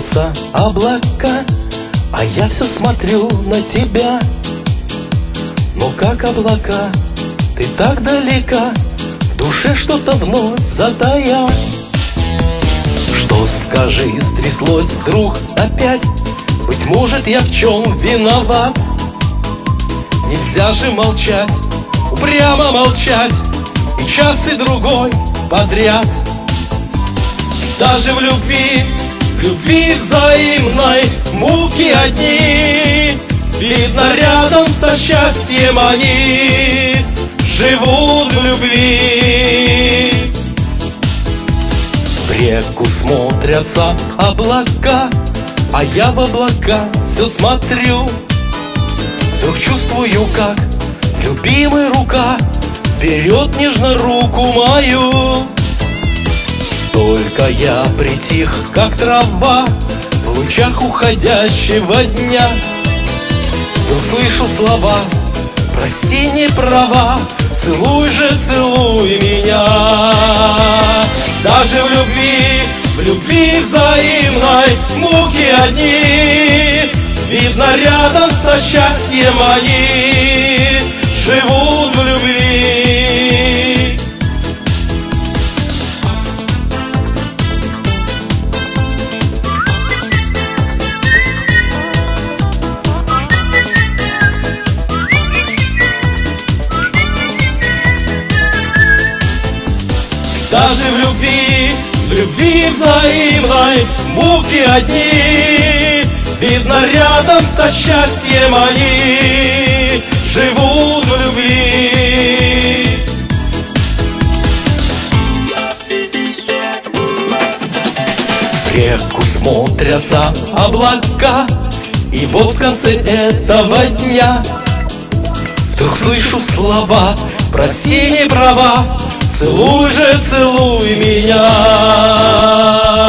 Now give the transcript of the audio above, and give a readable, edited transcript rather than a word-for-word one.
смотрятся облака, а я все смотрю на тебя. Но как облака, ты так далека, в душе что-то вновь затая. Что, скажи, стряслось вдруг опять? Быть может, я в чем виноват? Нельзя же молчать, упрямо молчать, и час, и другой подряд. Даже в любви взаимной муки одни, видно, рядом со счастьем они живут в любви. В реку смотрятся облака, а я в облака все смотрю. Вдруг чувствую, как любимая рука берет нежно руку мою. Только я притих, как трава в лучах уходящего дня. Вдруг слышу слова: прости, не права, целуй же, целуй меня. Даже в любви взаимной муки одни, видно, рядом со счастьем они живут в любви. Даже в любви взаимной муки одни, видно, рядом со счастьем они живут в любви. В реку смотрятся облака, и вот в конце этого дня вдруг слышу слова: прости, не права, целуй же, целуй меня.